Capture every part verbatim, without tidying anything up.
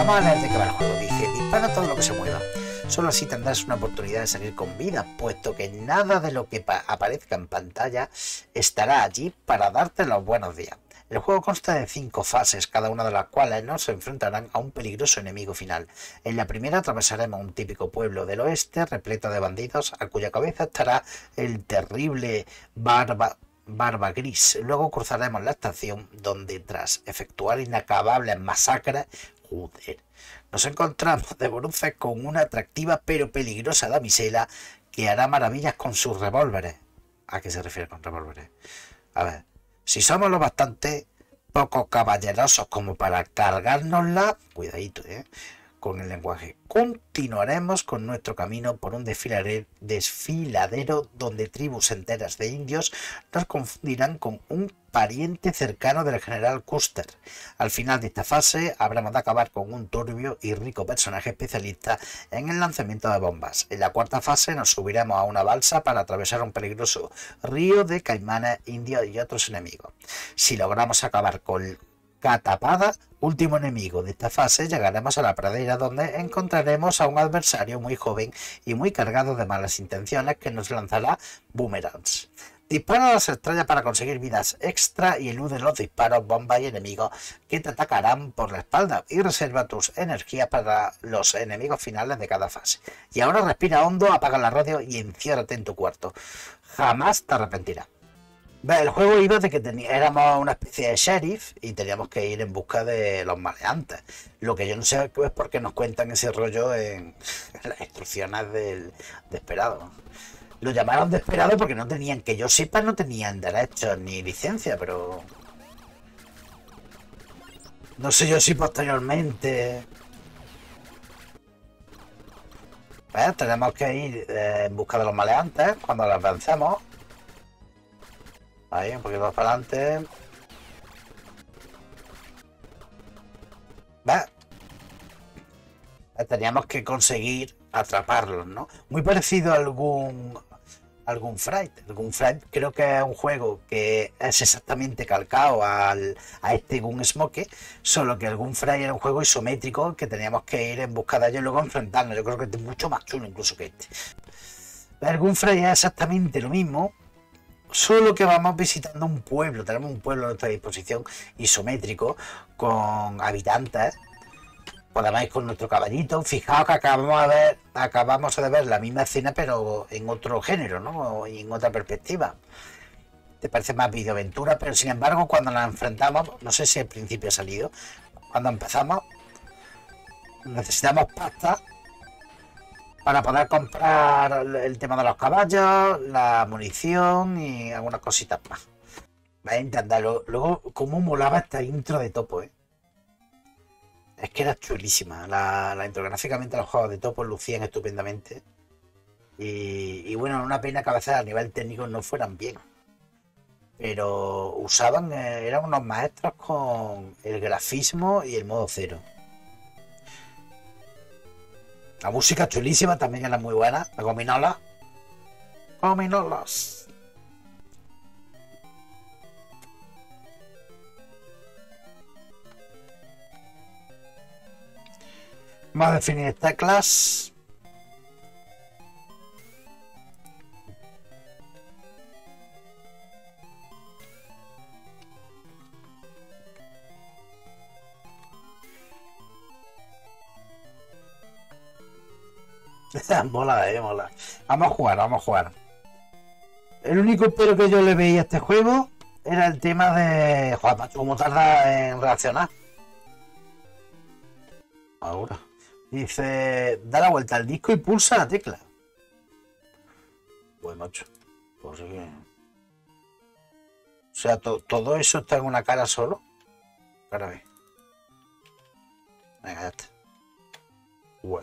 Vamos a leer de qué va el juego. Dice, dispara todo lo que se mueva. Solo así tendrás una oportunidad de salir con vida, puesto que nada de lo que aparezca en pantalla estará allí para darte los buenos días. El juego consta de cinco fases, cada una de las cuales nos enfrentarán a un peligroso enemigo final. En la primera atravesaremos un típico pueblo del oeste repleto de bandidos, a cuya cabeza estará el terrible Barba, Barba Gris. Luego cruzaremos la estación, donde tras efectuar inacabables masacres, joder, nos encontramos de bruces con una atractiva pero peligrosa damisela que hará maravillas con sus revólveres. ¿A qué se refiere con revólveres? A ver. Si somos lo bastante poco caballerosos como para cargárnosla, cuidadito, ¿eh? Con el lenguaje, continuaremos con nuestro camino por un desfiladero, desfiladero donde tribus enteras de indios nos confundirán con un pariente cercano del general Custer. Al final de esta fase habremos de acabar con un turbio y rico personaje especialista en el lanzamiento de bombas. En la cuarta fase nos subiremos a una balsa para atravesar un peligroso río de caimanes, indios y otros enemigos. Si logramos acabar con Catapada, último enemigo de esta fase, llegaremos a la pradera, donde encontraremos a un adversario muy joven y muy cargado de malas intenciones que nos lanzará boomerangs. Dispara a las estrellas para conseguir vidas extra y elude los disparos, bombas y enemigos que te atacarán por la espalda, y reserva tus energías para los enemigos finales de cada fase. Y ahora respira hondo, apaga la radio y enciérrate en tu cuarto. Jamás te arrepentirás. El juego iba de que teníamos, éramos una especie de sheriff y teníamos que ir en busca de los maleantes. Lo que yo no sé es por qué nos cuentan ese rollo en, en las instrucciones del Desperado. Lo llamaron Desperado porque no tenían, que yo sepa, no tenían derechos ni licencia, pero no sé yo si posteriormente. ¿Ves? Tenemos que ir eh, en busca de los maleantes cuando los vencemos. Ahí, un poquito más para adelante. ¿Ves? Teníamos que conseguir atraparlos, ¿no? Muy parecido a algún algún Fright. Algún Fright creo que es un juego que es exactamente calcado al, a este Gunsmoke, solo que algún Fright era un juego isométrico que teníamos que ir en busca de ellos y luego enfrentarnos. Yo creo que este es mucho más chulo incluso que este. Algún Fright es exactamente lo mismo, solo que vamos visitando un pueblo. Tenemos un pueblo a nuestra disposición isométrico con habitantes. Podemos ir con nuestro caballito. Fijaos que acabamos de ver, acabamos de ver la misma escena, pero en otro género, ¿no? Y en otra perspectiva. Te parece más videoaventura, pero sin embargo, cuando nos enfrentamos, no sé si al principio ha salido, cuando empezamos, necesitamos pasta para poder comprar el tema de los caballos, la munición y algunas cositas más. Vais a intentarlo. Luego, cómo molaba esta intro de Topo, ¿eh? Es que era chulísima. La, la intro, gráficamente los juegos de Topo lucían estupendamente. Y, y bueno, una pena que a veces a nivel técnico no fueran bien. Pero usaban, eh, eran unos maestros con el grafismo y el modo cero. La música chulísima, también era muy buena. La gominola. Gominolas. Vamos a definir teclas. Mola, eh, mola. Vamos a jugar, vamos a jugar. El único pero que yo le veía a este juego era el tema de... Joder, macho, ¿cómo tarda en reaccionar? Ahora. Dice, da la vuelta al disco y pulsa la tecla. Pues macho. Pues sí que... O sea, to todo eso está en una cara solo. Cara B. Venga, ya está. Bueno.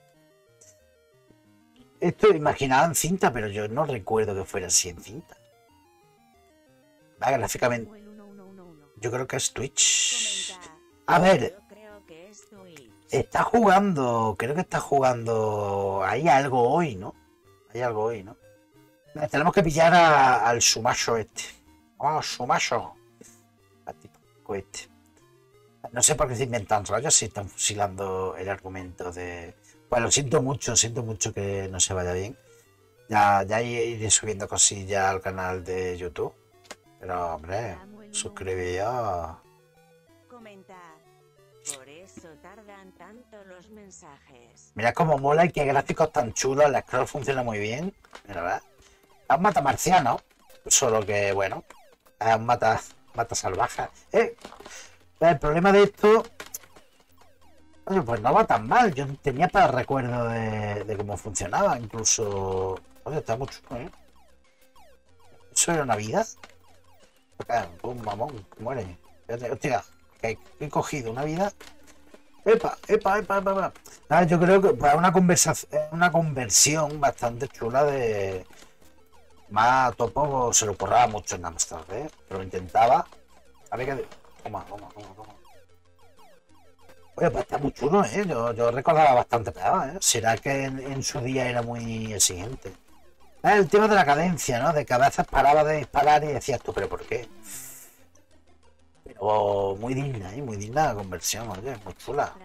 Esto imaginaba en cinta, pero yo no recuerdo que fuera así en cinta. Va, gráficamente. Yo creo que es Twitch. A ver. Está jugando, creo que está jugando. Hay algo hoy, ¿no? Hay algo hoy, ¿no? Tenemos que pillar a, al Sumacho este. Vamos, Sumacho. Al tipo este. No sé por qué se inventan rollos si están fusilando el argumento de... Pues lo siento mucho, siento mucho que no se vaya bien. Ya, ya iré subiendo cosillas al canal de YouTube. Pero, hombre, suscribíos. Comentar. Por eso tardan tanto los mensajes. Mira cómo mola y qué gráficos tan chulos. El scroll funciona muy bien. Mira, ¿verdad? Es un mata marciano. Solo que, bueno, es un mata, mata salvaje. Eh, el problema de esto... Oye, pues no va tan mal. Yo tenía para recuerdo de, de cómo funcionaba. Incluso... Oye, está mucho, ¿eh? ¿Eso era una vida? Acá, pum, mamón, muere. Hostia, que he cogido una vida. Epa, epa, epa, epa, epa. Ah, yo creo que pues, una conversación, una conversión bastante chula de... Más topo se lo curraba mucho en Amstrad, ¿eh? Pero lo intentaba. A ver qué... Toma, toma, toma, toma. Oye, pues está muy chulo, ¿eh? Yo, yo recordaba bastante peor, ¿eh? Será que en, en su día era muy exigente. Es el tema de la cadencia, ¿no? De que a veces paraba de disparar y decías tú, ¿pero por qué? Pero muy digna, ¿eh? Muy digna la conversión, oye, muy chula.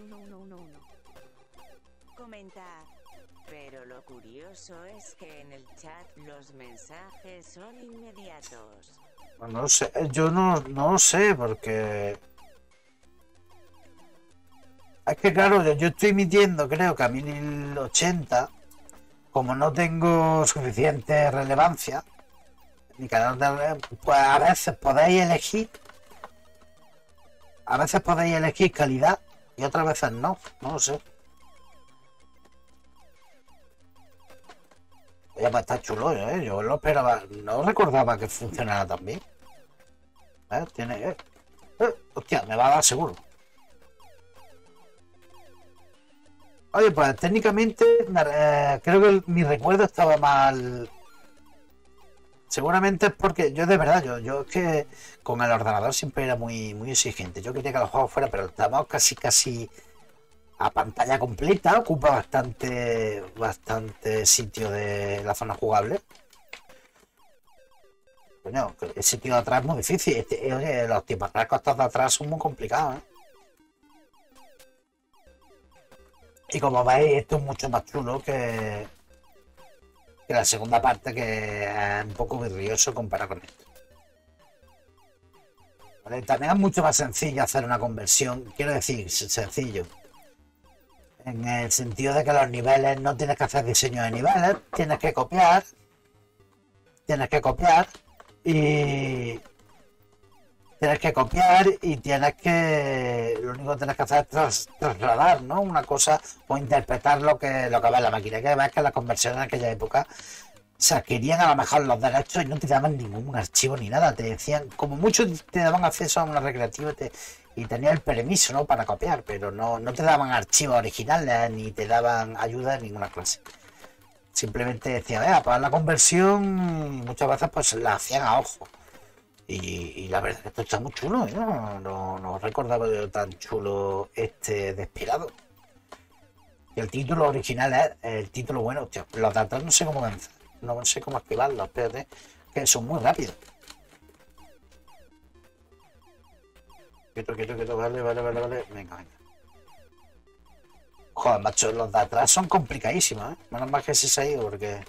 Comentar. Pero lo curioso es que en el chat los mensajes son inmediatos. Bueno, no lo sé, yo no, no lo sé, porque... Es que claro, yo, yo estoy emitiendo, creo que a mil ochenta, como no tengo suficiente relevancia, mi canal de... Pues a veces podéis elegir, a veces podéis elegir calidad y otras veces no, no lo sé. Oye, pues está chulo, ¿eh? Yo lo esperaba, no recordaba que funcionara tan bien. ¿Eh? Tiene... Eh, eh, hostia, me va a dar seguro. Oye, pues técnicamente eh, creo que mi recuerdo estaba mal. Seguramente es porque yo de verdad, yo, yo es que con el ordenador siempre era muy, muy exigente. Yo quería que los juegos fueran, pero estamos casi casi a pantalla completa, ocupa bastante, bastante sitio de la zona jugable. Coño, el sitio de atrás es muy difícil. Este, oye, los tipos de costas de atrás son muy complicados, ¿eh? Y como veis, esto es mucho más chulo que, que la segunda parte, que es un poco virrioso comparado con esto. ¿Vale? También es mucho más sencillo hacer una conversión, quiero decir, sencillo. En el sentido de que los niveles no tienes que hacer diseño de niveles, tienes que copiar, tienes que copiar y... Tienes que copiar y tienes que... Lo único que tienes que hacer es tras, trasladar, ¿no? Una cosa o interpretar lo que, lo que ve la máquina. Que ves que las conversiones en aquella época se adquirían a lo mejor los derechos y no te daban ningún archivo ni nada. Te decían, como mucho te daban acceso a una recreativa y, te, y tenías el permiso, ¿no? Para copiar, pero no, no te daban archivos originales ni te daban ayuda en ninguna clase. Simplemente decía, vea, para la conversión muchas veces pues la hacían a ojo. Y, y la verdad es que esto está muy chulo, ¿eh? No, no, no recordaba yo tan chulo este Despirado. Y el título original es el título bueno. Hostia, los de atrás no sé cómo vencer, no sé cómo esquivarlos, espérate, que son muy rápidos. Quieto, quieto, quieto, vale, vale, vale, vale. Venga, venga. Joder, macho, los de atrás son complicadísimos, ¿eh? Menos mal que se ha ido porque...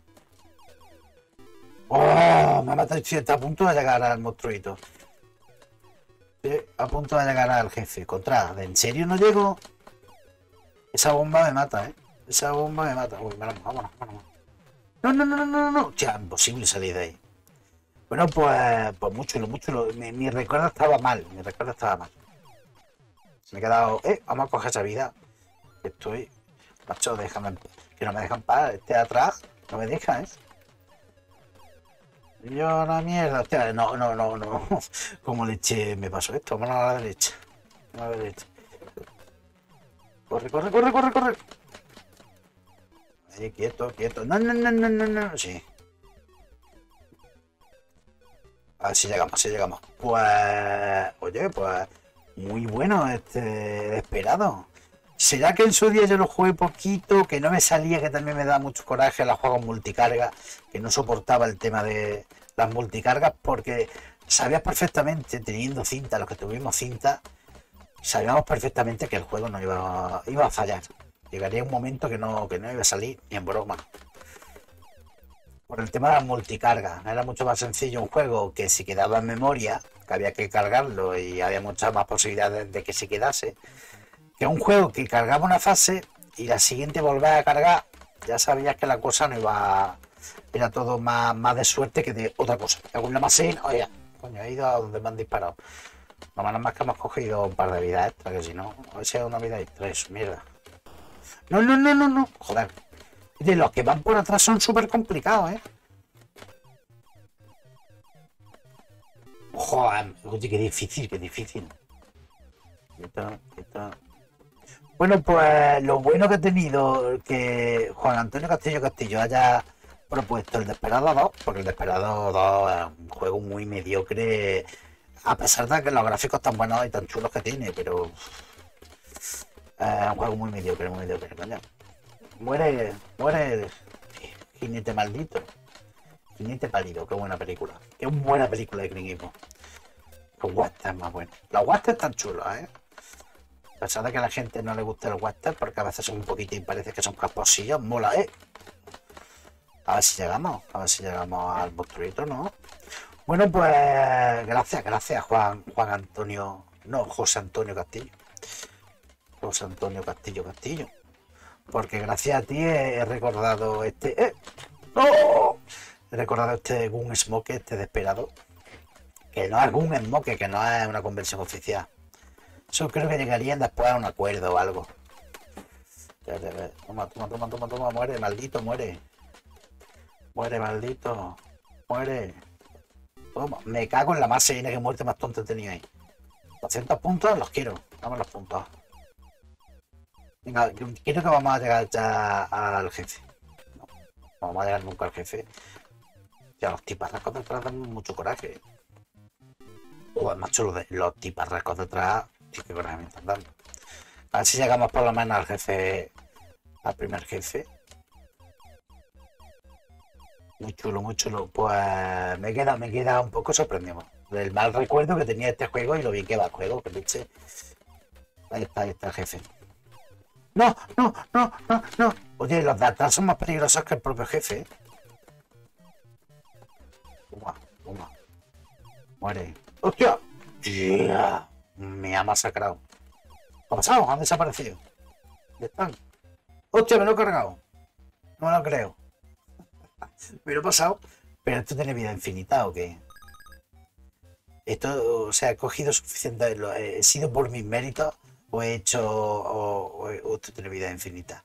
¡Oh! Me ha matado, está a punto de llegar al monstruito. Estoy a punto de llegar al jefe. Contra, ¿en serio no llego? Esa bomba me mata, ¿eh? Esa bomba me mata. Uy, vámonos, vámonos, vámonos. No, no, no, no, no, no. Ya, imposible salir de ahí. Bueno, pues, pues muy chulo, muy chulo. Mi, mi recuerdo estaba mal, mi recuerdo estaba mal. Me he quedado... Eh, vamos a coger esa vida. Estoy... Macho, déjame... Que no me dejan parar. Este de atrás no me deja, ¿eh? Yo la mierda, hostia, no, no, no, no. Como leche me pasó esto, vamos a la derecha. A la derecha. Corre, corre, corre, corre, corre. Ahí, quieto, quieto. No, no, no, no, no, no. Sí. A ver si llegamos, si llegamos. Pues, oye, pues muy bueno este Desperado. ¿Será que en su día yo lo jugué poquito, que no me salía, que también me da mucho coraje los juegos multicarga, que no soportaba el tema de las multicargas, porque sabías perfectamente, teniendo cinta, los que tuvimos cinta, sabíamos perfectamente que el juego no iba, iba a fallar. Llegaría un momento que no, que no iba a salir ni en broma. Por el tema de la multicarga, era mucho más sencillo un juego que si quedaba en memoria, que había que cargarlo y había muchas más posibilidades de que se quedase, que un juego que cargaba una fase y la siguiente volvía a cargar, ya sabías que la cosa no iba, era todo más, más de suerte que de otra cosa. Según la masín, oye, coño, he ido a donde me han disparado. No nada más que hemos cogido un par de vidas extras, que si no, a ver si es una vida extra, eso, mierda. No, no, no, no, no, joder. De los que van por atrás son súper complicados, ¿eh? Joder, oye, qué difícil, qué difícil. Esto, esto. Bueno, pues lo bueno que ha tenido que Juan Antonio Castillo Castillo haya propuesto el Desperado dos, porque el Desperado dos es un juego muy mediocre, a pesar de que los gráficos tan buenos y tan chulos que tiene, pero es un juego muy mediocre, muy mediocre, coño. Muere, muere Jinete Maldito. Jinete Pálido, qué buena película. Qué buena película de Clint Eastwood. Los westerns más buenos. Los westerns están chulos, ¿eh? A pesar de que a la gente no le gusta el western, porque a veces son un poquitín, parece que son casposillos, mola, ¿eh? A ver si llegamos, a ver si llegamos al monstruito, ¿no? Bueno, pues gracias, gracias Juan, Juan Antonio, no, José Antonio Castillo. José Antonio Castillo Castillo. Porque gracias a ti he recordado este... ¡Eh! ¡No! He recordado este Gun Smoke, este Desperado. Que no es Gun Smoke, que no es una conversión oficial. Eso creo que llegarían después a un acuerdo o algo. Toma, toma, toma, toma, toma, muere, maldito, muere. Muere, maldito. Muere. Toma, me cago en la masa llena, que muerte más tonta he tenido ahí. doscientos puntos, los quiero. Dame los puntos. Venga, yo quiero que vamos a llegar ya al jefe. No, no vamos a llegar nunca al jefe. Ya los tiparracos detrás dan mucho coraje. Joder, macho, los, de, los tiparracos detrás, tío, qué coraje me están dando. A ver si llegamos por lo menos al jefe, al primer jefe. Muy chulo, muy chulo. Pues me queda, me queda un poco sorprendido del mal recuerdo que tenía este juego y lo bien que va el juego, que leche. Ahí está, ahí está el jefe. No, no, no, no, no. Oye, los de atrás son más peligrosos que el propio jefe, ¿eh? Toma, toma. Muere. ¡Hostia! Yeah. Me ha masacrado. ¿Qué ha pasado? Han desaparecido. ¿Dónde están? ¡Hostia, me lo he cargado! No me lo creo. Me lo he pasado. Pero esto tiene vida infinita, ¿o qué? Esto, o sea, he cogido suficiente. Lo, he sido por mis méritos. O he hecho. O, o, o esto tiene vida infinita.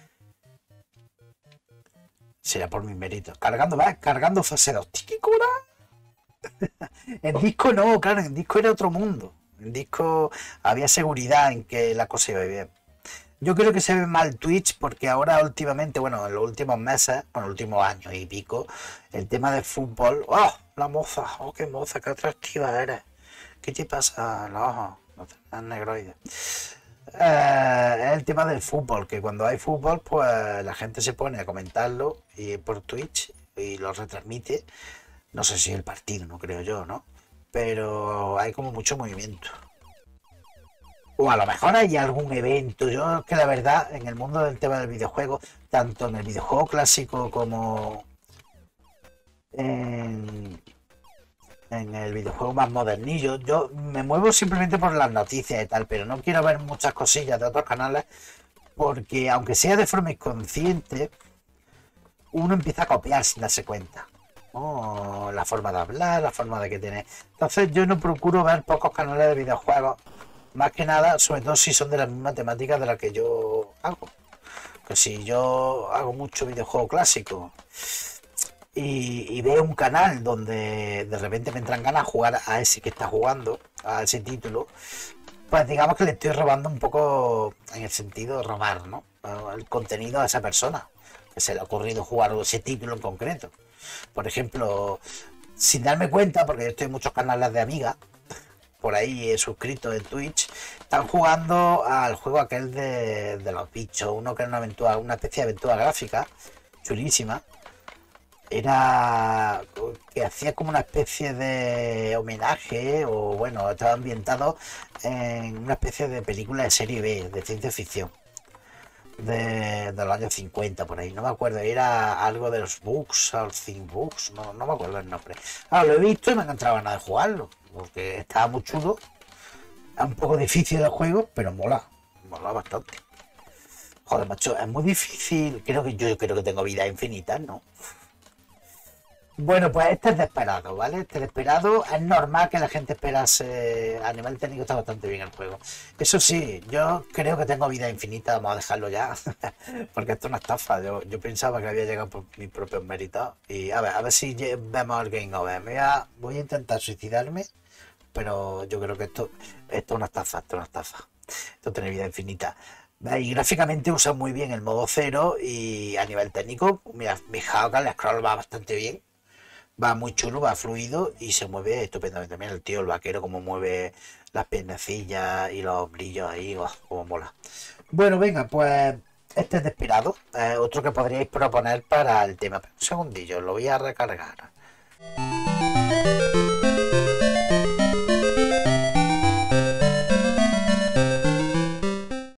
Será por mis méritos. Cargando, va, cargando fase dos. ¡Qué cura! En disco no, claro, en disco era otro mundo. En disco había seguridad en que la cosa iba bien. Yo creo que se ve mal Twitch porque ahora últimamente, bueno, en los últimos meses, bueno, los últimos años y pico, el tema del fútbol. ¡Oh! La moza, ¡oh, qué moza, qué atractiva eres! ¿Qué te pasa? Los ojos, no tenés negroides. Eh, es el tema del fútbol, que cuando hay fútbol, pues la gente se pone a comentarlo y por Twitch y lo retransmite. No sé si el partido, no creo yo, ¿no? Pero hay como mucho movimiento. O a lo mejor hay algún evento. Yo que la verdad, en el mundo del tema del videojuego, tanto en el videojuego clásico como en, en el videojuego más modernillo, yo me muevo simplemente por las noticias y tal, pero no quiero ver muchas cosillas de otros canales porque aunque sea de forma inconsciente, uno empieza a copiar sin darse cuenta. Oh, la forma de hablar, la forma de que tiene. Entonces yo no procuro ver pocos canales de videojuegos, más que nada, sobre todo si son de la misma temática de la que yo hago. Pues si yo hago mucho videojuego clásico y, y veo un canal donde de repente me entran ganas de jugar a ese que está jugando, a ese título, pues digamos que le estoy robando un poco en el sentido de robar, ¿no? El contenido a esa persona que se le ha ocurrido jugar ese título en concreto. Por ejemplo, sin darme cuenta, porque yo estoy en muchos canales de amigas, por ahí he suscrito en Twitch, están jugando al juego aquel de, de los bichos, uno que es una aventura, una especie de aventura gráfica, chulísima, Era que hacía como una especie de homenaje, o bueno, estaba ambientado en una especie de película de serie B, de ciencia ficción, de, de los años cincuenta por ahí, no me acuerdo, era algo de los Books, o Think Books, no, no me acuerdo el nombre. Ah, lo he visto y me han entrado ganas de jugarlo, porque estaba muy chulo, es un poco difícil el juego, pero mola, mola bastante. Joder, macho, es muy difícil, creo que yo creo que tengo vida infinita, ¿no? Bueno, pues este es desesperado, ¿vale? Este es desesperado, es normal que la gente esperase, a nivel técnico está bastante bien el juego. Eso sí, yo creo que tengo vida infinita, vamos a dejarlo ya, porque esto es una estafa, yo, yo pensaba que había llegado por mis propios méritos, y a ver, a ver si lle- vemos el game over. Me voy a, voy a intentar suicidarme, pero yo creo que esto, esto es una estafa, esto es una estafa, esto tiene vida infinita. Y gráficamente usa muy bien el modo cero y a nivel técnico, mira, mi Hawk, el scroll va bastante bien. Va muy chulo, va fluido y se mueve estupendamente. También el tío, el vaquero, como mueve las piernecillas y los brillos ahí, ¡guau! Como mola. Bueno, venga, pues este es Desperado. Eh, otro que podríais proponer para el tema. Pero un segundillo, lo voy a recargar.